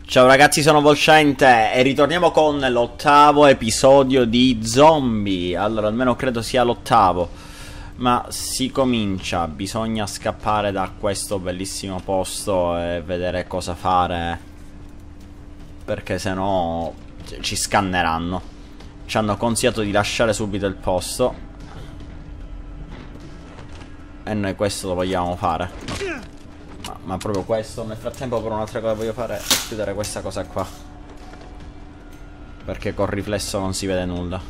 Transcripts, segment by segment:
Ciao ragazzi, sono Volscente e ritorniamo con l'ottavo episodio di Zombie. Allora, almeno credo sia l'ottavo. Ma si comincia, bisogna scappare da questo bellissimo posto e vedere cosa fare, perché sennò ci scanneranno. Ci hanno consigliato di lasciare subito il posto e noi questo lo vogliamo fare. Ma proprio questo. Nel frattempo per un'altra cosa voglio fare è chiudere questa cosa qua, perché col riflesso non si vede nulla.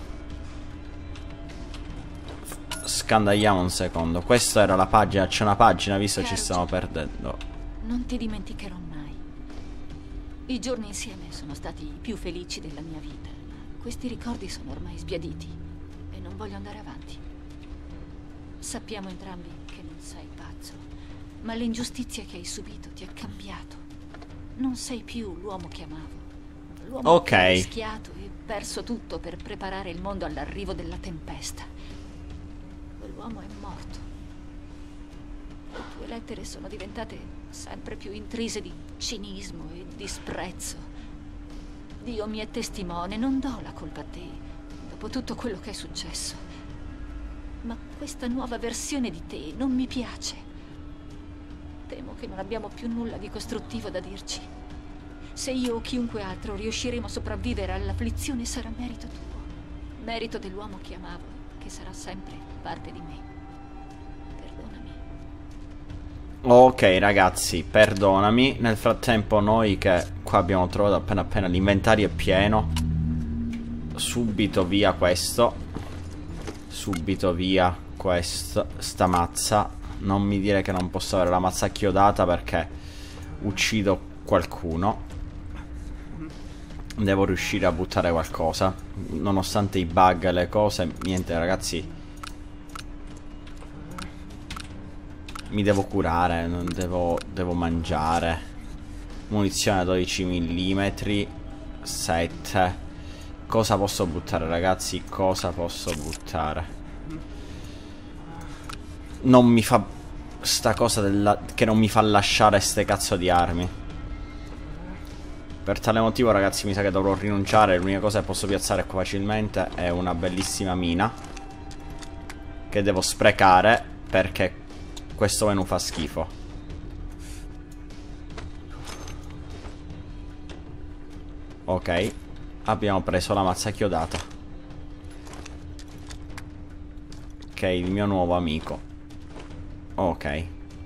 Scandagliamo un secondo. Questa era la pagina. C'è una pagina, visto ci stiamo perdendo. Non ti dimenticherò mai. I giorni insieme sono stati i più felici della mia vita. Questi ricordi sono ormai sbiaditi e non voglio andare avanti. Sappiamo entrambi che non sei pazzo, ma l'ingiustizia che hai subito ti ha cambiato. Non sei più l'uomo che amavo. L'uomo che ha rischiato e perso tutto per preparare il mondo all'arrivo della tempesta. Quell'uomo è morto. Le tue lettere sono diventate sempre più intrise di cinismo e disprezzo. Dio mi è testimone, non do la colpa a te, dopo tutto quello che è successo. Ma questa nuova versione di te non mi piace. Temo che non abbiamo più nulla di costruttivo da dirci. Se io o chiunque altro riusciremo a sopravvivere all'afflizione sarà merito tuo. Merito dell'uomo che amavo, che sarà sempre parte di me. Perdonami. Ok ragazzi, perdonami. Nel frattempo noi che qua abbiamo trovato appena l'inventario è pieno. Subito via questo. Subito via questo. Sta mazza. Non mi dire che non posso avere la mazza chiodata, perché uccido qualcuno. Devo riuscire a buttare qualcosa, nonostante i bug e le cose. Niente ragazzi, mi devo curare, non devo mangiare. Munizione 12 mm 7. Cosa posso buttare ragazzi? Cosa posso buttare? Non mi fa sta cosa che non mi fa lasciare ste cazzo di armi. Per tale motivo ragazzi mi sa che dovrò rinunciare. L'unica cosa che posso piazzare qua facilmente è una bellissima mina, che devo sprecare perché questo menu fa schifo. Ok, abbiamo preso la mazza chiodata, che è il mio nuovo amico. Ok,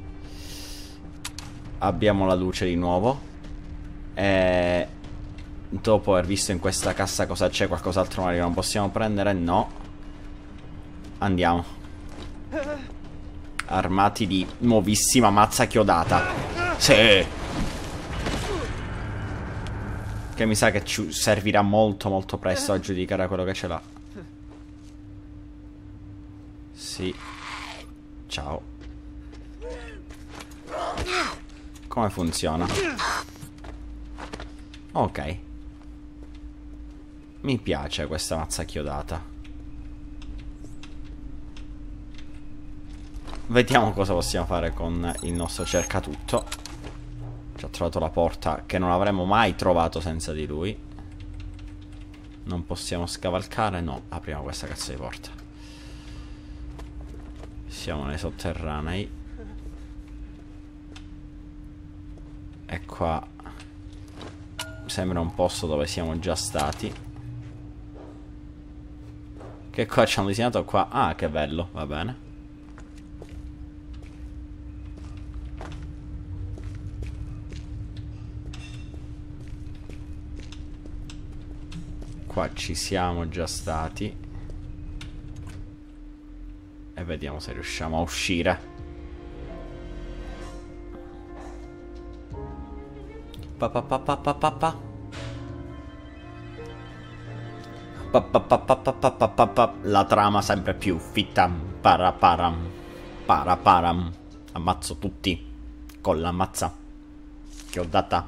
abbiamo la luce di nuovo. E dopo aver visto in questa cassa cosa c'è, qualcos'altro magari non possiamo prendere? No. Andiamo. Armati di nuovissima mazza chiodata. Sì. Che mi sa che ci servirà molto presto a giudicare quello che ce l'ha. Sì. Ciao. Come funziona? Ok. Mi piace questa mazza chiodata. Vediamo cosa possiamo fare con il nostro cercatutto. Ci ha trovato la porta che non avremmo mai trovato senza di lui. Non possiamo scavalcare? No, apriamo questa cazzo di porta. Siamo nei sotterranei. E qua sembra un posto dove siamo già stati. Che qua ci hanno disegnato qua. Ah, che bello, va bene. Qua ci siamo già stati. E vediamo se riusciamo a uscire. La trama sempre più fitta. Paraparam. Paraparam. Ammazzo tutti con la mazza che ho data.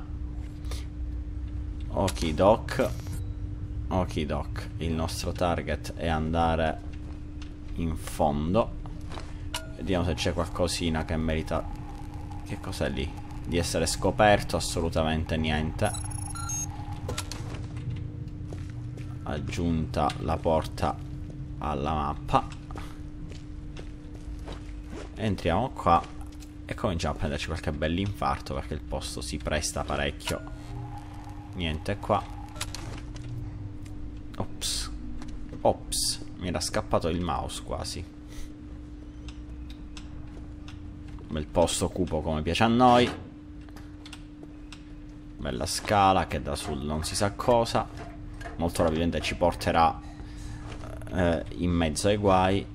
Okidok. Okidok. Il nostro target è andare in fondo. Vediamo se c'è qualcosina che merita. Che cos'è lì? Di essere scoperto? Assolutamente niente. aggiunta la porta alla mappa. Entriamo qua e cominciamo a prenderci qualche bell'infarto, perché il posto si presta parecchio. Niente qua. Ops. Ops. Mi era scappato il mouse quasi. Bel posto cupo come piace a noi. Bella scala che da sul non si sa cosa. Molto probabilmente ci porterà in mezzo ai guai.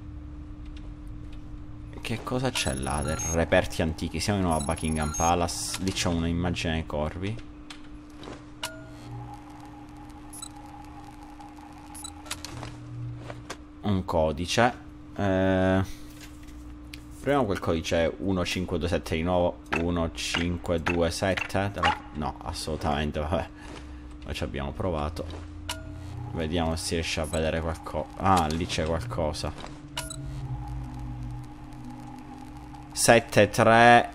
Che cosa c'è là? Del reperti antichi. Siamo di nuovo a Buckingham Palace. Lì c'è un'immagine dei corvi. Un codice. Proviamo quel codice 1527 di nuovo. 1527. No, assolutamente, vabbè. Noi ci abbiamo provato. Vediamo se si riesce a vedere qualcosa. Ah, lì c'è qualcosa. 73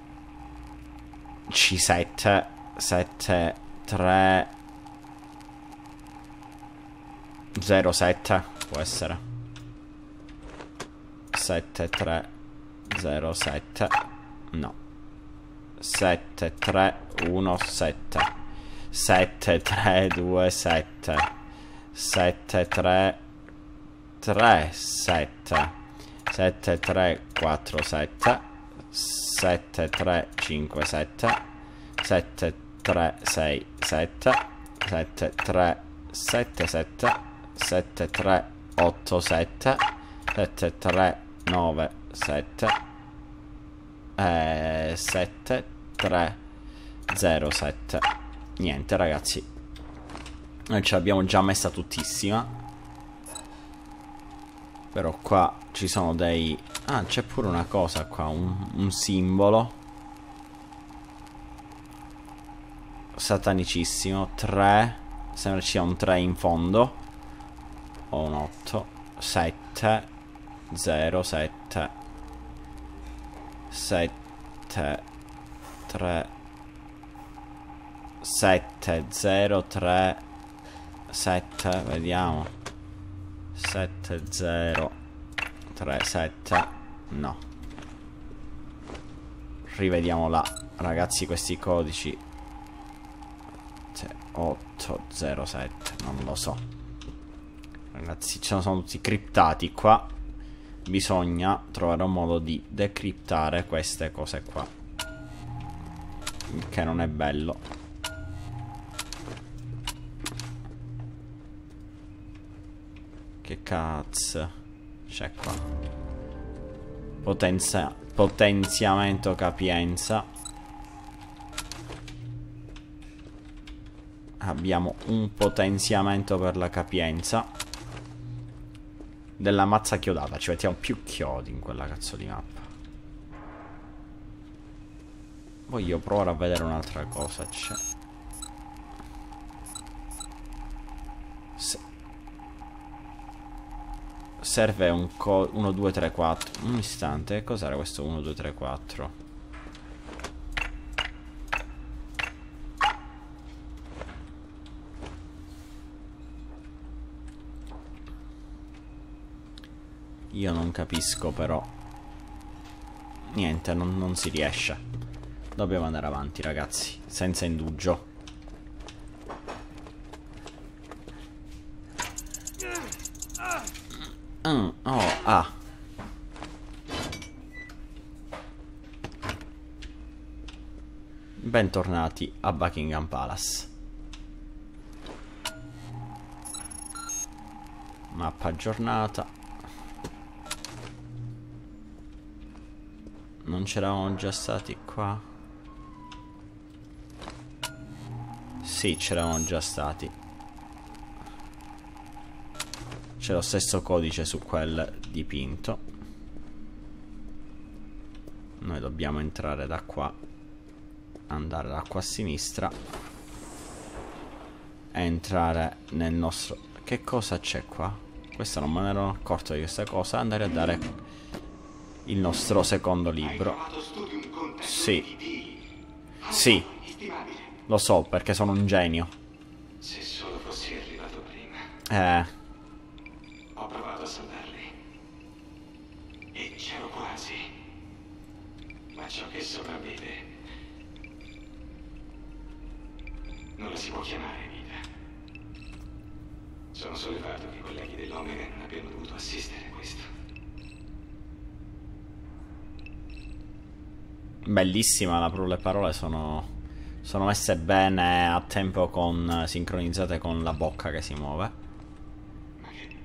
C7 73 07 può essere 7307 no 7317 7327 7337 7347 7357 7367 7377 7387 7397 7307. Niente ragazzi, noi ce l'abbiamo già messa tuttissima. Però qua ci sono dei... Ah, c'è pure una cosa qua, un simbolo satanicissimo. 3. Sembra ci sia un 3 in fondo. O un 8. 7 0 7 7 3 7 0 3 7. Vediamo. 7 0 3 7. No. Rivediamo là, ragazzi, questi codici. 8 0 7. Non lo so. Ragazzi, ce ne sono tutti criptati qua. Bisogna trovare un modo di decriptare queste cose qua, che non è bello. Che cazzo c'è qua? Potenziamento capienza. Abbiamo un potenziamento per la capienza della mazza chiodata. Ci mettiamo più chiodi in quella cazzo di mappa. Voglio provare a vedere un'altra cosa. C'è serve un 1 2 3 4. Un istante, cos'era questo 1 2 3 4? Io non capisco, però niente, non si riesce. Dobbiamo andare avanti, ragazzi, senza indugio. Bentornati a Buckingham Palace. Mappa aggiornata. Non c'eravamo già stati qua? Sì, c'eravamo già stati. C'è lo stesso codice su quel dipinto. Noi dobbiamo entrare da qua, andare da qua a sinistra, entrare nel nostro... Che cosa c'è qua? Questo non me ne ero accorto di questa cosa. Andare a dare il nostro secondo libro. Sì. Sì. Lo so, perché sono un genio. Se solo fossi arrivato prima. Ho provato a salvarli. E c'ero quasi. Ma ciò che sopravvive non la si può chiamare vita. Sono sollevato che i colleghi dell'Omega non abbiano dovuto assistere a questo. Bellissima, le parole sono messe bene a tempo, sincronizzate con la bocca che si muove. Ma che...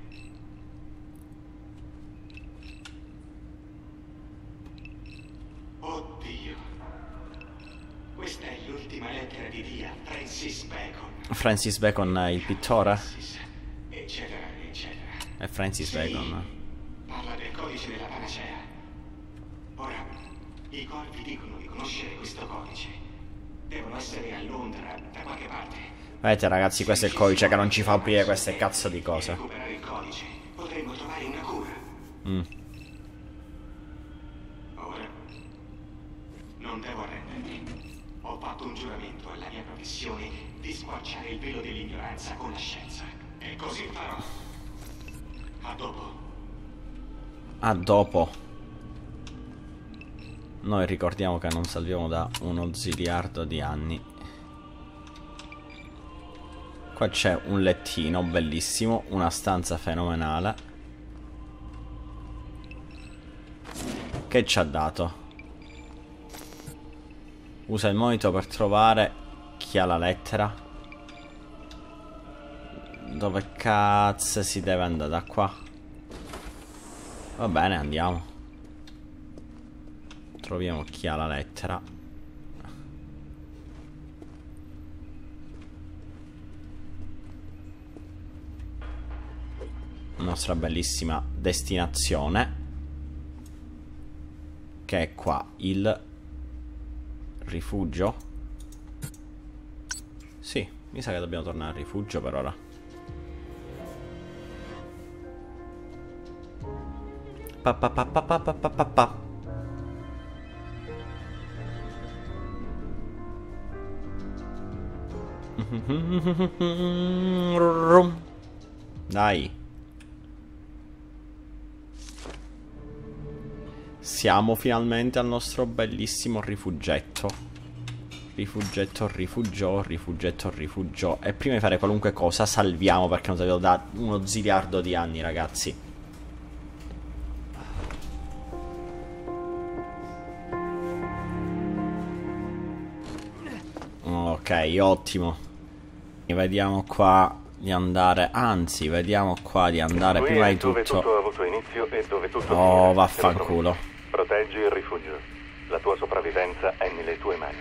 Oddio. Questa è l'ultima lettera di Dia, Francis Bacon. Francis Bacon, il pittore? Eccetera, eccetera. È Francis Bacon. Parla del codice della panacea. Ora, i corpi dicono di conoscere questo codice. Devono essere a Londra, da qualche parte. Vedete ragazzi, questo è il codice che non ci fa aprire queste cazzo di cose. Recuperare il codice, potremmo trovare una cura. Ora, non devo arrendermi. Ho fatto un giuramento alla mia professione di squarciare il velo dell'ignoranza con la scienza. E così farò. A dopo. A dopo. Noi ricordiamo che non salviamo da uno ziliardo di anni. Qua c'è un lettino bellissimo, una stanza fenomenale. Che ci ha dato? Usa il monito per trovare chi ha la lettera. Dove cazzo si deve andare? Da qua. Va bene, andiamo. Troviamo chi ha la lettera. Nostra bellissima destinazione, che è qua, il rifugio. Sì, mi sa che dobbiamo tornare al rifugio per ora. Pa pa pa pa pa pa pa pa pa. Dai. Siamo finalmente al nostro bellissimo rifuggetto. Rifuggetto, rifugio, rifuggetto, rifugio. E prima di fare qualunque cosa salviamo, perché non sapevo da uno ziliardo di anni, ragazzi. Ok, ottimo. Vediamo qua di andare, anzi, vediamo qua di andare prima di tutto. Dove tutto ha avuto inizio e dove tutto Oh, vaffanculo. Proteggi il rifugio. La tua sopravvivenza è nelle tue mani.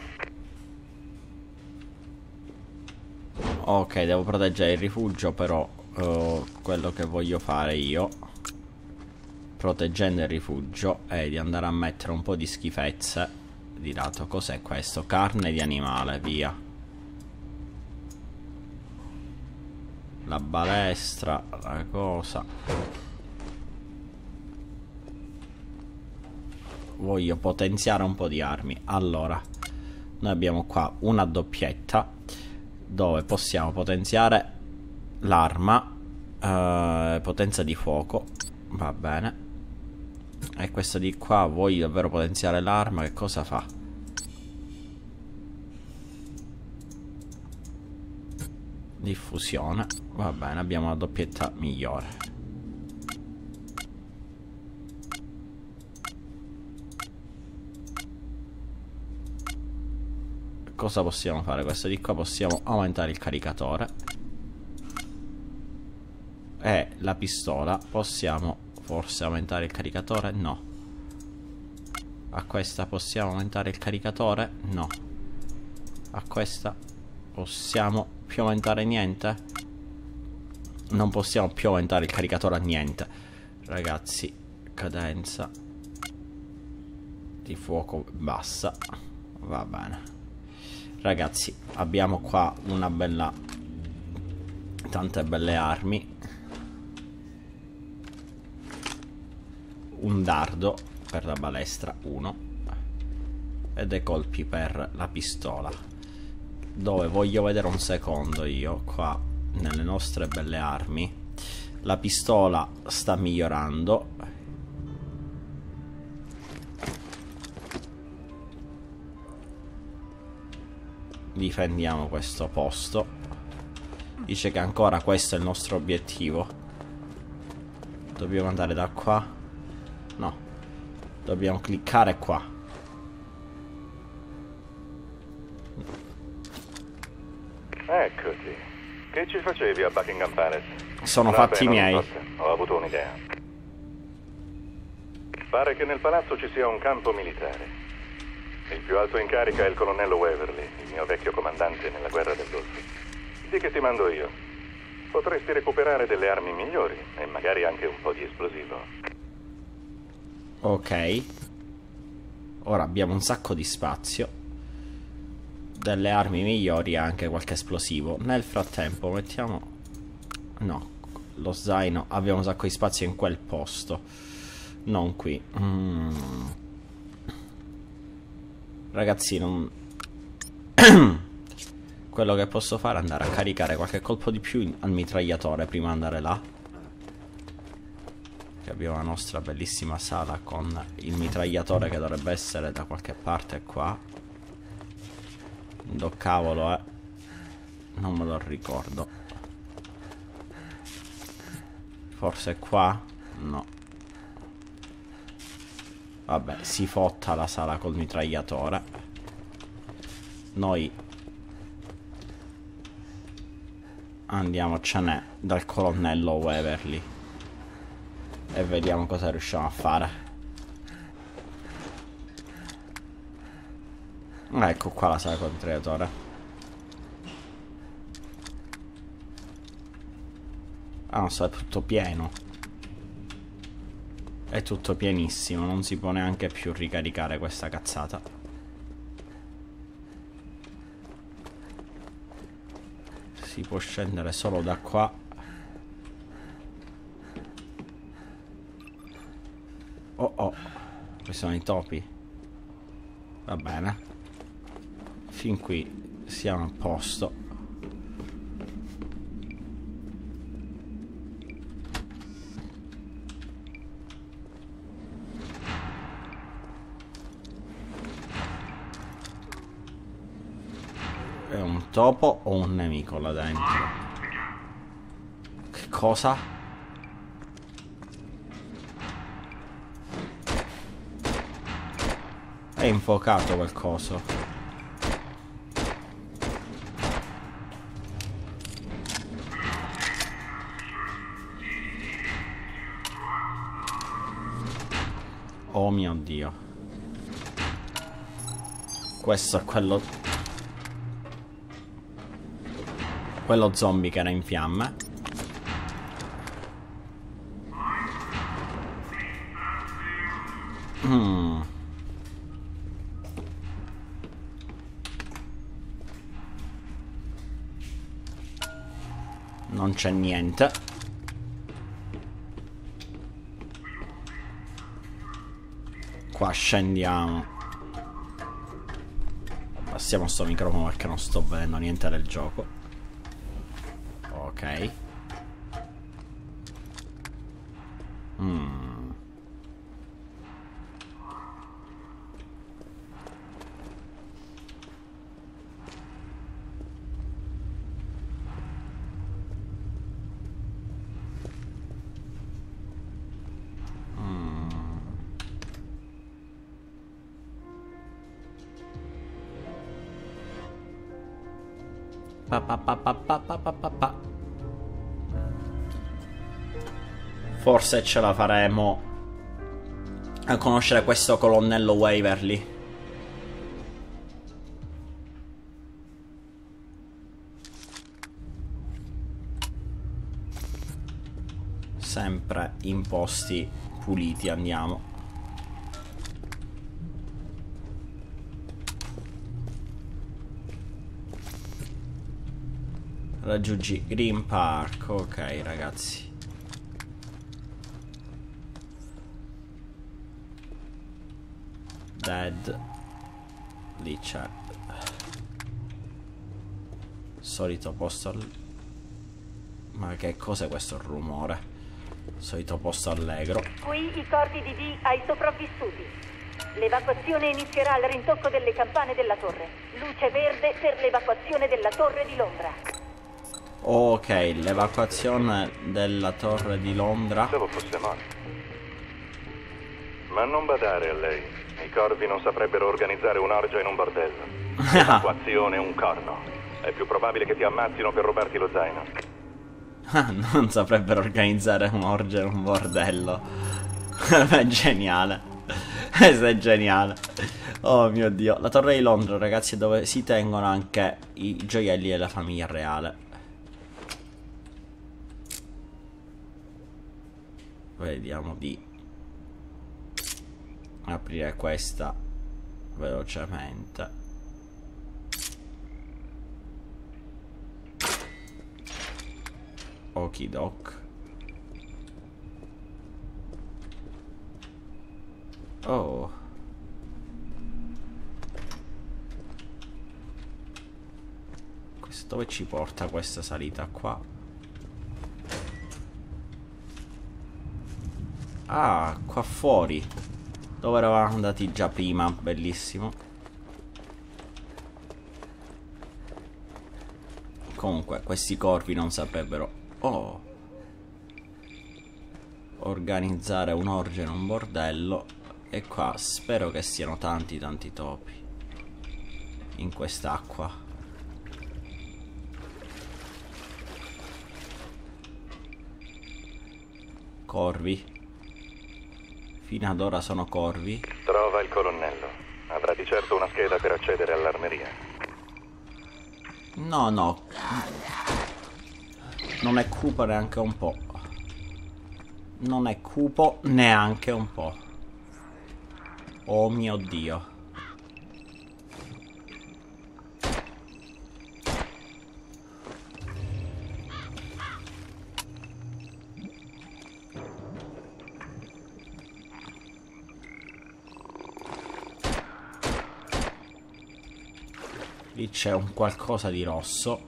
Ok, devo proteggere il rifugio, però quello che voglio fare io, proteggendo il rifugio, è di andare a mettere un po' di schifezze di lato. Cos'è questo? Carne di animale, via. La balestra, la cosa. Voglio potenziare un po' di armi. Allora, noi abbiamo qua una doppietta dove possiamo potenziare l'arma, potenza di fuoco, va bene. E questa di qua, voglio davvero potenziare l'arma. Che cosa fa? Diffusione, va bene, abbiamo una doppietta migliore. Cosa possiamo fare? Questa di qua possiamo aumentare il caricatore. E la pistola possiamo forse aumentare il caricatore? No. A questa possiamo aumentare il caricatore? No. A questa possiamo più aumentare niente? Non possiamo più aumentare il caricatore a niente. Ragazzi, cadenza di fuoco bassa. Va bene. Ragazzi, abbiamo qua una bella, tante belle armi. Un dardo per la balestra, 1. E dei colpi per la pistola. Dove voglio vedere un secondo io. Qua nelle nostre belle armi. La pistola sta migliorando. Difendiamo questo posto. Dice che ancora questo è il nostro obiettivo. Dobbiamo andare da qua? No. Dobbiamo cliccare qua. Eccoti. Che ci facevi a Buckingham Palace? Sono fatti non miei. importa, ho avuto un'idea. Pare che nel palazzo ci sia un campo militare. Il più alto in carica è il colonnello Waverly, il mio vecchio comandante nella guerra del Golfo. Di che ti mando io? Potresti recuperare delle armi migliori e magari anche un po' di esplosivo. Ok. Ora abbiamo un sacco di spazio. Delle armi migliori e anche qualche esplosivo. Nel frattempo mettiamo... No, lo zaino. Abbiamo un sacco di spazio in quel posto, non qui. Ragazzi, non... Quello che posso fare è andare a caricare qualche colpo di più al mitragliatore prima di andare là. Che abbiamo la nostra bellissima sala con il mitragliatore che dovrebbe essere da qualche parte qua. Do cavolo, non me lo ricordo. Forse è qua? No. Vabbè, si fotta la sala col mitragliatore. Noi andiamocene dal colonnello Waverly e vediamo cosa riusciamo a fare. Ecco qua la sala col mitragliatore. Ah, non so, è tutto pieno. È tutto pienissimo, non si può neanche più ricaricare questa cazzata. Si può scendere solo da qua. Oh oh, questi sono i topi. Va bene. Fin qui siamo a posto. È un topo o un nemico là dentro? Che cosa? È infuocato quel coso. Oh mio Dio. Questo è quello zombie che era in fiamme. Non c'è niente. Qua scendiamo. Passiamo sto microfono perché non sto vedendo niente del gioco. Ok. Forse ce la faremo a conoscere questo colonnello Waverly. Sempre in posti puliti andiamo. Raggiungi Green Park. Ok ragazzi. Dead. Lì c'è solito posto Ma che cos'è questo rumore? Solito posto allegro. Qui i corpi di D ai sopravvissuti. L'evacuazione inizierà al rintocco delle campane della torre. Luce verde per l'evacuazione della torre di Londra. Ok, l'evacuazione della torre di Londra. Pensavo fosse morto. Ma non badare a lei. I corvi non saprebbero organizzare un'orgia in un bordello. Evacuazione un corno. È più probabile che ti ammazzino per rubarti lo zaino. Non saprebbero organizzare un'orgia in un bordello. È geniale. Questo è geniale. Oh mio Dio. La torre di Londra, ragazzi, è dove si tengono anche i gioielli della famiglia reale. Vediamo di aprire questa velocemente. Okidoc. Oh. Questo dove ci porta questa salita qua? Ah, qua fuori. Dove eravamo andati già prima. Bellissimo. Comunque, questi corvi non saprebbero... Oh. Organizzare un'orgia in un bordello. E qua spero che siano tanti topi. In quest'acqua. Corvi. Fino ad ora sono corvi. Trova il colonnello. Avrà di certo una scheda per accedere all'armeria. No, no. Non è cupo neanche un po'. Non è cupo neanche un po'. Oh mio Dio. Lì c'è un qualcosa di rosso.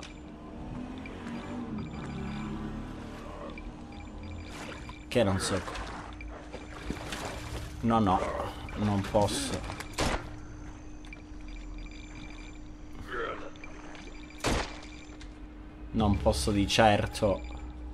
Che non so. No, no, non posso. Non posso di certo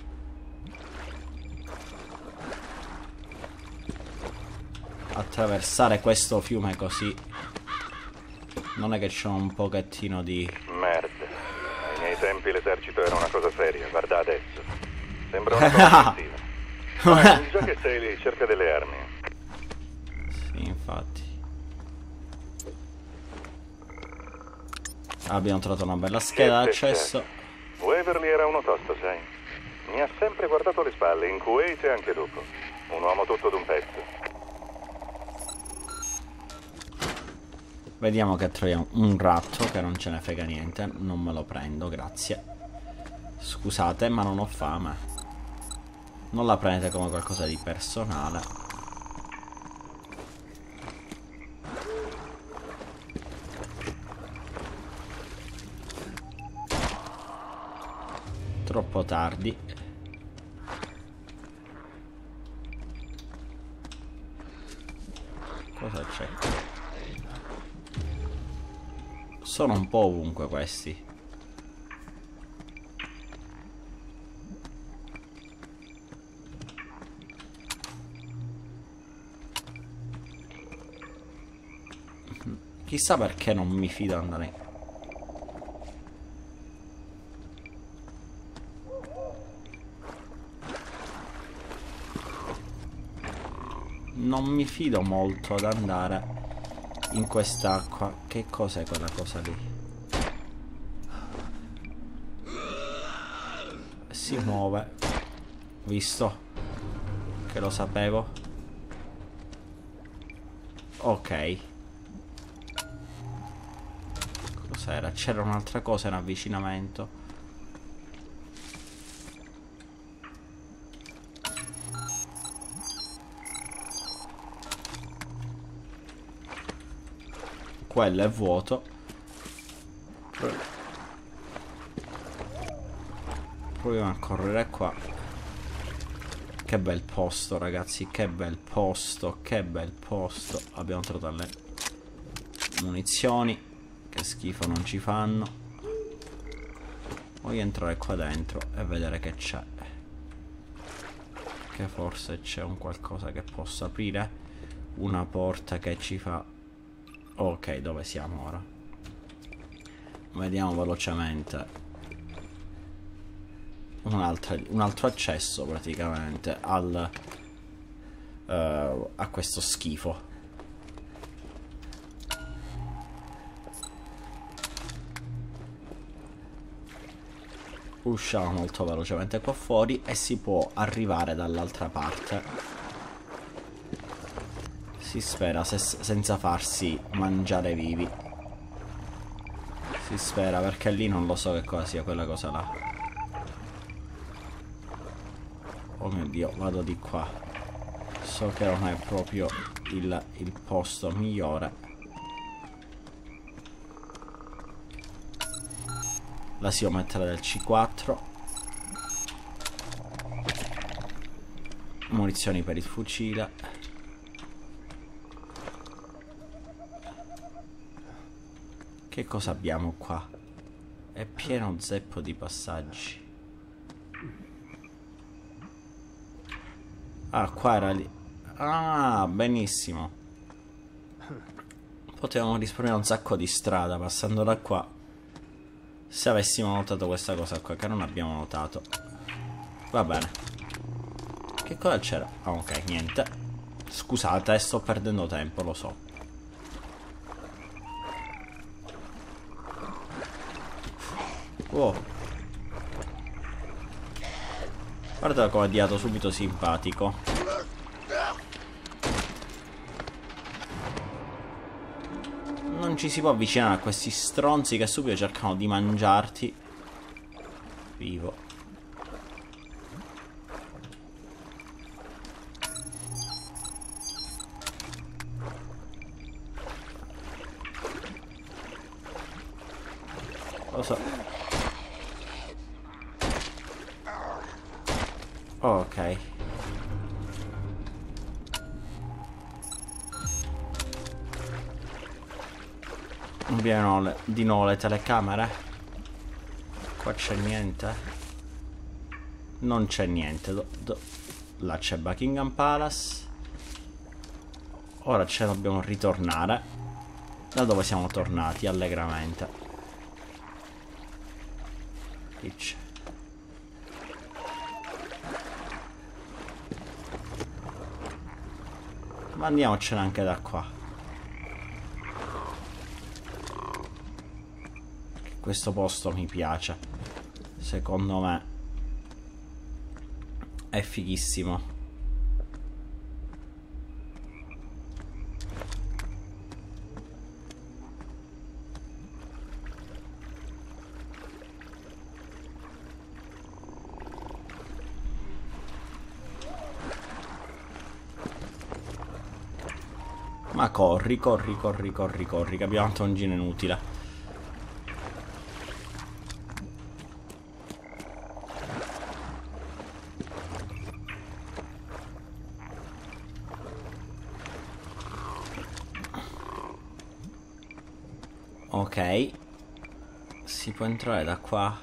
attraversare questo fiume così. Non è che c'ho un pochettino di... Merda. Ai miei tempi l'esercito era una cosa seria, guarda adesso. Sembra una cosa offensiva. Già che sei lì, cerca delle armi. Sì, infatti. Abbiamo trovato una bella scheda d'accesso. Waverly era uno tosto, sai. Mi ha sempre guardato le spalle, in Kuwait e anche dopo. Un uomo tutto d'un pezzo. Vediamo che troviamo un ratto, che non ce ne frega niente. Non me lo prendo, grazie. Scusate, ma non ho fame. Non la prendete come qualcosa di personale. Troppo tardi. Cosa c'è? Sono un po' ovunque questi. Chissà perché non mi fido di andare. Non mi fido molto ad andare in quest'acqua. Che cos'è quella cosa lì? Si muove. Visto che lo sapevo. Ok. Cos'era? C'era un'altra cosa in avvicinamento. Quello è vuoto. proviamo a correre qua. Che bel posto, ragazzi, che bel posto, che bel posto. Abbiamo trovato le munizioni, che schifo non ci fanno. Voglio entrare qua dentro e vedere che c'è. Che forse c'è un qualcosa che posso aprire. Una porta che ci fa... Ok, dove siamo ora? Vediamo velocemente. Un altro accesso praticamente al a questo schifo. Usciamo molto velocemente qua fuori e si può arrivare dall'altra parte. Si spera senza farsi mangiare vivi. Si spera, perché lì non lo so che cosa sia quella cosa là. Oh mio Dio, vado di qua. So che non è proprio il posto migliore. La si può mettere del C4. Munizioni per il fucile. Che cosa abbiamo qua? È pieno zeppo di passaggi. Ah, qua era lì. Ah, benissimo. Potevamo risparmiare un sacco di strada passando da qua. Se avessimo notato questa cosa qua, che non abbiamo notato. Va bene. Che cosa c'era? Ah, ok, niente. Scusate, sto perdendo tempo, lo so. Wow. Guarda come ha diato subito simpatico. Non ci si può avvicinare a questi stronzi che subito cercano di mangiarti vivo. Lo so. Ok. Abbiamo di nuovo le telecamere. Qua c'è niente. Non c'è niente. Là c'è Buckingham Palace. Ora ce ne dobbiamo ritornare da dove siamo tornati allegramente. Qui c'è. Ma andiamocene anche da qua. Questo posto mi piace. Secondo me è fighissimo. Ma corri, corri, corri, corri, corri, che abbiamo fatto un giro inutile. Ok. Si può entrare da qua?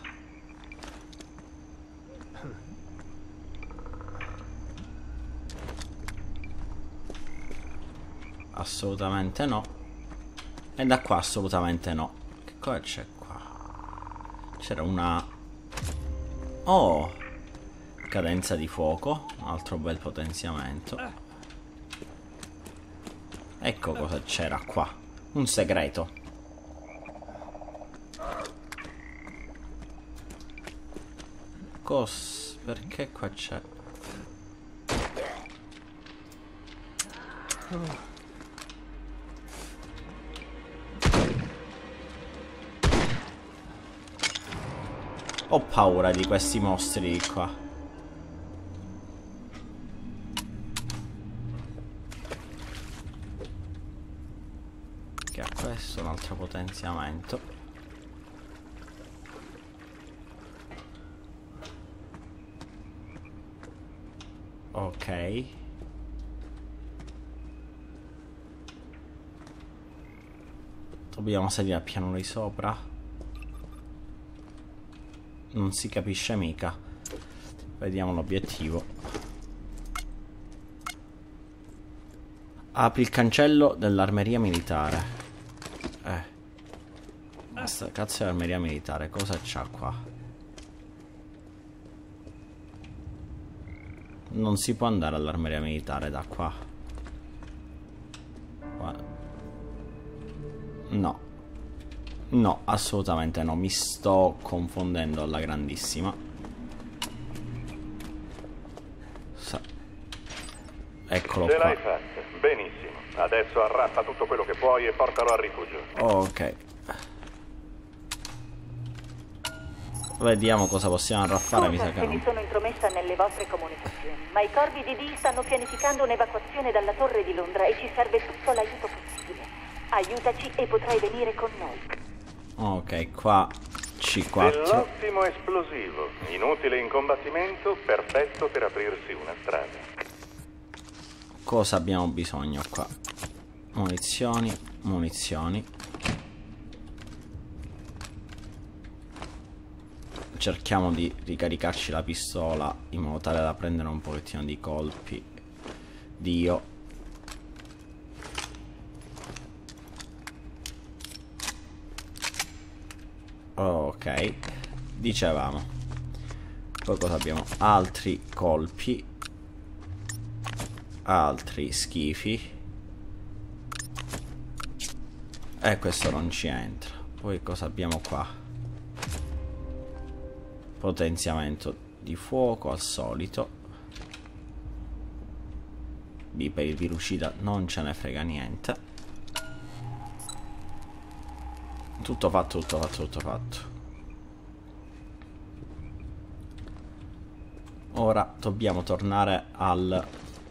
Assolutamente no. E da qua assolutamente no. Che cosa c'è qua? C'era una... Oh! Cadenza di fuoco. Un altro bel potenziamento. Ecco cosa c'era qua. Un segreto. Perché qua c'è... Ho paura di questi mostri di qua. Che ha questo, un altro potenziamento. Ok. Dobbiamo salire al piano di sopra. Non si capisce mica. Vediamo l'obiettivo. Apri il cancello dell'armeria militare. Questa cazzo è l'armeria militare. Cosa c'ha qua? Non si può andare all'armeria militare da qua. No. No, assolutamente no. Mi sto confondendo alla grandissima. Eccolo Ce qua. l'hai fatta. Benissimo. Adesso arrappa tutto quello che puoi e portalo al rifugio. Ok. Vediamo cosa possiamo arraffare. Mi sa che se mi non... sono intromessa nelle vostre comunicazioni, ma i corvi di D stanno pianificando un'evacuazione dalla torre di Londra e ci serve tutto l'aiuto possibile. Aiutaci e potrai venire con noi. Ok, qua C4. Dell'ottimo esplosivo, inutile in combattimento, perfetto per aprirsi una strada. Cosa abbiamo bisogno qua? Munizioni, munizioni. Cerchiamo di ricaricarci la pistola in modo tale da prendere un pochettino di colpi. Dio. Ok. Dicevamo. Poi cosa abbiamo? Altri colpi. Altri schifi. E questo non ci entra. Poi cosa abbiamo qua? Potenziamento di fuoco al solito. B per il virucida non ce ne frega niente. Tutto fatto, tutto fatto, tutto fatto. Ora dobbiamo tornare al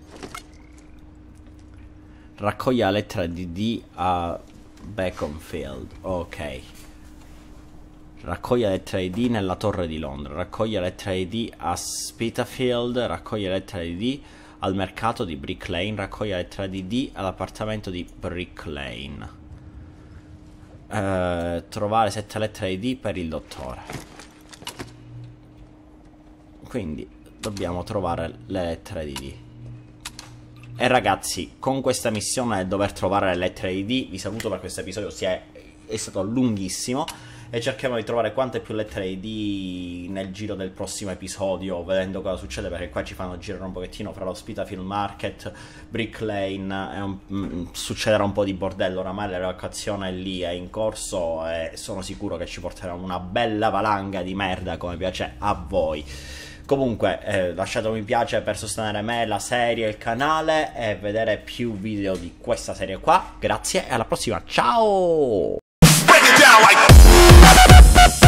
raccoglie la lettera di D a Beaconsfield. Ok. Raccoglie la lettera di D nella torre di Londra. Raccoglie la lettera di D a Spitalfield. Raccoglie la lettera di D al mercato di Brick Lane. Raccoglie la lettera di D all'appartamento di Brick Lane. Trovare 7 lettere di D per il dottore. Quindi dobbiamo trovare le lettere di D. E ragazzi, con questa missione del dover trovare le lettere di D vi saluto, per questo episodio è stato lunghissimo. E cerchiamo di trovare quante più lettere di D nel giro del prossimo episodio, vedendo cosa succede, perché qua ci fanno girare un pochettino fra lo Spitalfield Market, Brick Lane, succederà un po' di bordello. Oramai l'evacuazione lì è in corso e sono sicuro che ci porterà una bella valanga di merda come piace a voi. Comunque lasciate un mi piace per sostenere me, la serie, il canale e vedere più video di questa serie qua. Grazie e alla prossima, ciao!